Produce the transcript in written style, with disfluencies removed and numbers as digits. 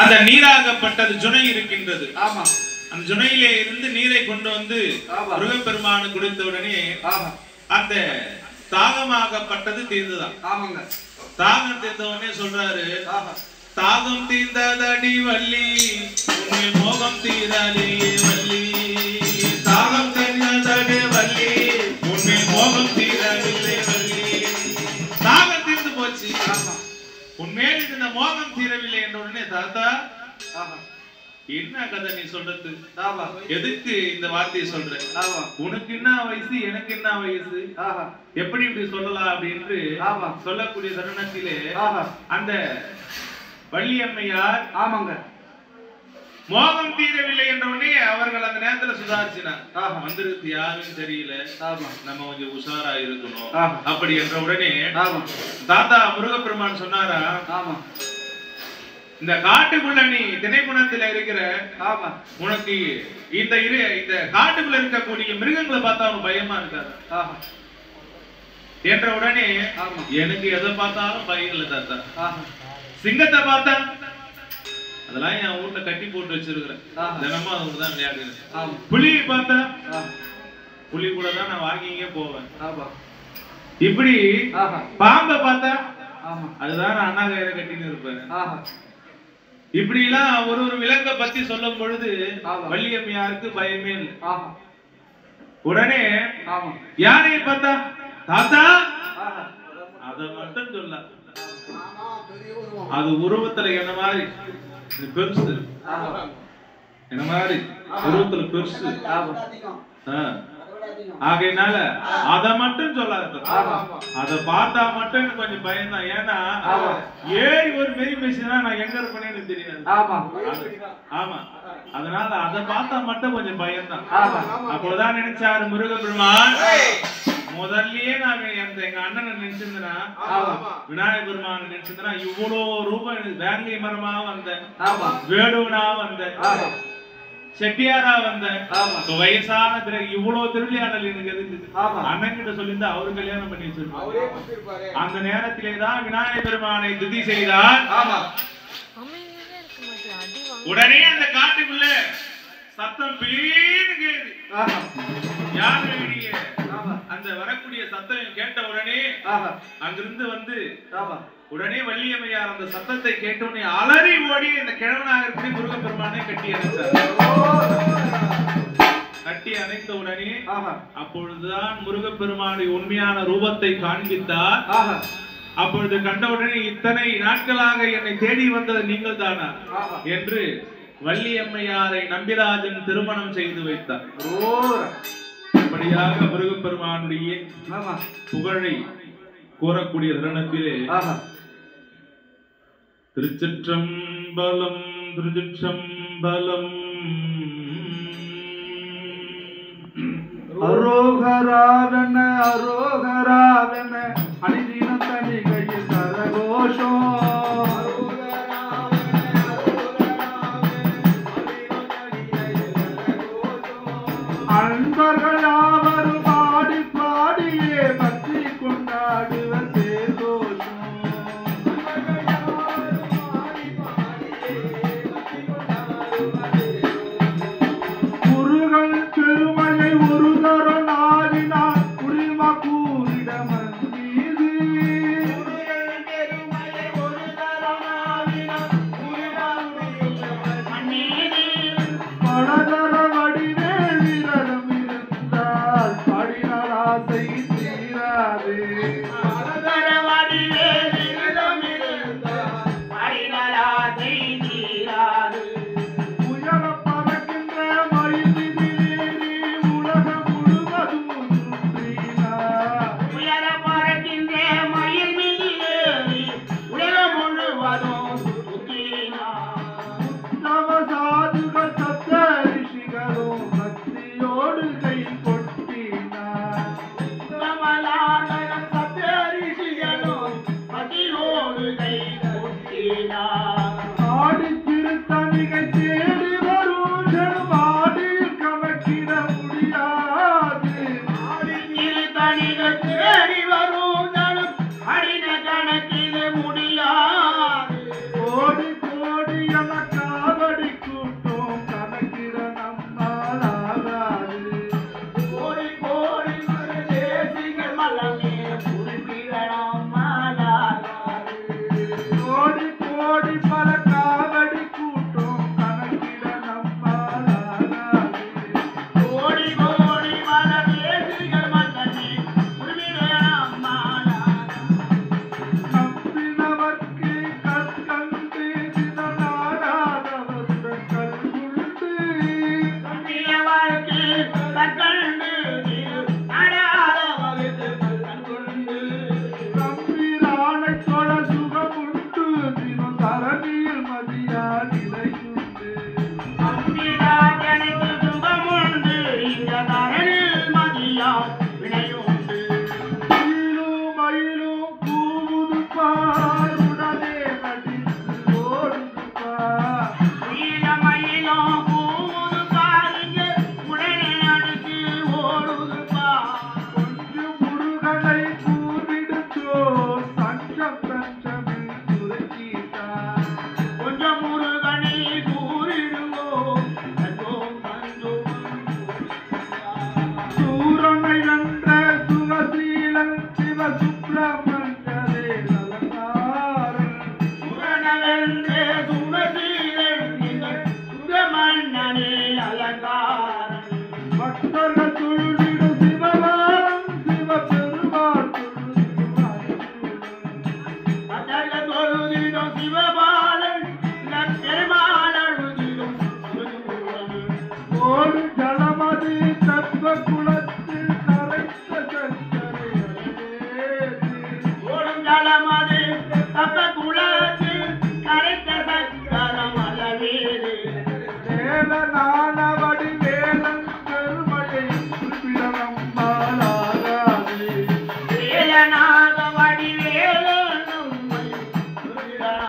அந்த நீராகப்பட்டது ஜுனை இருக்கின்றது. அந்த ஜுனையிலே இருந்து நீரை கொண்டு வந்து முருகப்பெருமானு குடித்த உடனே அந்த தாகமாகப்பட்டது தீர்ந்துதான். தாகம் தீர்ந்த உடனே சொல்றாரு, தாகம் தீர்ந்ததடி வள்ளி உன்னில் மோகம் தீராதே வள்ளி, தாகம் தீர்ந்ததடி வள்ளி உன்னில் மோகம் தீரவில்லை வள்ளி. தாகம் தீர்ந்து போச்சு, உண்மையில் இந்த மோகம் தீரவில்லை என்ற உடனே தாத்தா என்ன கதை நீ சொல்றது, எதுக்கு இந்த வார்த்தையை சொல்ற, உனக்கு என்ன வயசு எனக்கு என்ன வயசு, எப்படி இப்படி சொல்லலாம் அப்படின்னு சொல்லக்கூடிய தருணத்திலே அந்த வள்ளியம்மையார் மோகம் தீரவில்லை என்ற உடனே அவர்கள் அந்த நேரத்துல சுதாரிச்சினார். வந்திருக்கு யாரும் தெரியல, நம்ம கொஞ்சம் உஷாரா இருக்கணும் அப்படி என்ற உடனே தாத்தா முருகப்பெருமான் சொன்னாரா, இந்த காட்டுக்குள்ள நீ திணைப்புணத்துல இருக்கிற உனக்கு இந்த காட்டுக்குள்ள இருக்கக்கூடிய மிருகங்களை பார்த்தா அவனுக்கு பயமா இருக்காது என்ற உடனே எனக்கு எதை பார்த்தாலும் பயம் இல்லை தாத்தா. சிங்கத்தை பார்த்தா அதெல்லாம் என் ஊர்ல கட்டி போட்டு வச்சிருக்கிறேன், தினமும் அது தான் விளையாடுறேன். புலியை பார்த்தா புலி கூட தான் நான் வாங்கிங்க போவேன். இப்படி பாம்பை பார்த்தா அதுதான் நான் அண்ணா கயிறை கட்டின்னு இருப்பேன். இப்படி எல்லாம் ஒரு விலங்கை பத்தி சொல்லும் பொழுது வள்ளியம்மையாருக்கு பயமே இல்லை. உடனே யானையை பார்த்தா தாத்தா அத மட்டும் சொல்ல, அது உருவத்துல என்ன மாதிரி பெருசு, என்ன மாதிரி உருவத்துல பெருசு, ஆகையினால அத மட்டும் சொல்லாத, அத பார்த்தா மட்டும் எனக்கு கொஞ்சம் பயம்தான். ஏன்னா ஏறி ஒரு மெரி பேசினா நான் எங்க இருப்பேன்னு தெரியாது. ஆமா, அதனால அத பார்த்தா மட்டும் கொஞ்சம் பயம்தான். அப்போதான் நினைச்சாரு முருகப்பெருமான், முதல்லயே நான் எங்க அண்ணனை நினைச்சிருந்தேன்னா, விநாயகர் பெருமான் நினைச்சிருந்தேன்னா இவ்வளவு ரூபாய் வேங்கை மரமா வந்தேன், வேடுவனா வந்தேன், செட்டியாரா வந்த வயசான பிறகு இவ்வளவு திருவிளையாடல் எனக்கு எதுக்கு, அண்ணன் கிட்ட சொல்லியிருந்தா அவரு கல்யாணம் பண்ணி வச்சிருப்பாரு. அந்த நேரத்திலேதான் விநாயகர் பெருமானை துதி செய்தார். உடனே அந்த காட்டுக்குள்ள சத்தம் பிளீன்னு கேது. யாருடைய அந்த வரக்கூடிய சத்தம் கேட்ட உடனே அங்கிருந்து வந்து உடனே வள்ளியம்மையார் அந்த சத்தத்தை கேட்டவுடனே அலறி ஓடி இந்த கிழவனாக இருக்கிற முருகப்பெருமானை கட்டி அணைத்தார். கட்டி அணைத்த உடனே அப்பொழுதுதான் முருகப்பெருமானுடைய உண்மையான ரூபத்தை காண்பித்தார். அப்பொழுது கண்டவுடனே இத்தனை நாட்களாக என்னை தேடி வந்தது நீங்கள் தானா என்று வள்ளியம்மையாரை நம்பிராஜன் திருமணம் செய்து வைத்தார். அப்படியாக முருகப்பெருமானுடைய புகழை கூறக்கூடிய தருணத்திலே திருச்சிற்றம்பலம் திருச்சிற்றம்பலம் அரோகராவன அரோகராவன அணிதின தனிகையில் கரகோஷம் அன்பர்கள் யாவரும் பாடி பாடியே பற்றி கொண்டாடுவர் தேர்தோஷம். முருகன் பெருமையை ஒரு தரம் நாடினார் உரிமை கூறிடம் மீது. பலதர வடிவே விரதம் இருந்தால் படினால் ஆசை தீராது. உயர பறக்கின்ற மயில் மீதிலேறி உலகம் முழுவதும் சுற்றினார். உத்தம சாதுகள் சப்த ரிஷிகளும் பக்தியோடு கை கொட்டினார். ஆடி திருத்தணிகை தேடி வரும் ஜனம் ஆடியில் கணக்கிட முடியாது. கோடி கோடி என மதியா நிலையுண்டு அம்பிராஜனுக்கு சுகமுண்டு இந்த தரணில் மதியா வினையுண்டு மயிலும் மயிலும் கூவுது பார் உடனே நடித்து ஓடுது பார் மயிலும் கூவுது பாருங்க உடனே நடித்து ஓடுது பார் கொஞ்சம் முருகனை கூவிடுச்சோ தஞ்சம் தஞ்சமில் துறைக்கீட்டார் கொஞ்சம் முருகனை கூறிடுவோம் தஞ்சோம் தஞ்சோம் சூரனை வென்ற சுகசீலன் சிவ சுப்பிரமணியரே அலங்காரன் சுரணவென்றே சுமசீலன் சுகமன்னனே அலங்காரன் பக்தர்கள் துள்ளிடும் சிவபாலம் சிவபெருமாள் துள்ளிடும் அருளுடன். அதக தொழுதிடும் சிவபாலன் பெருமாள் அழுதிடும் ஓடு ஜலமதி தத்துவ குலத்தில் கரைத்த சக்கரை அழகேறி. ஓடும் ஜலமது தப்ப குளத்தில் கரைத்த சக்கரம் அளவேறு வேலனா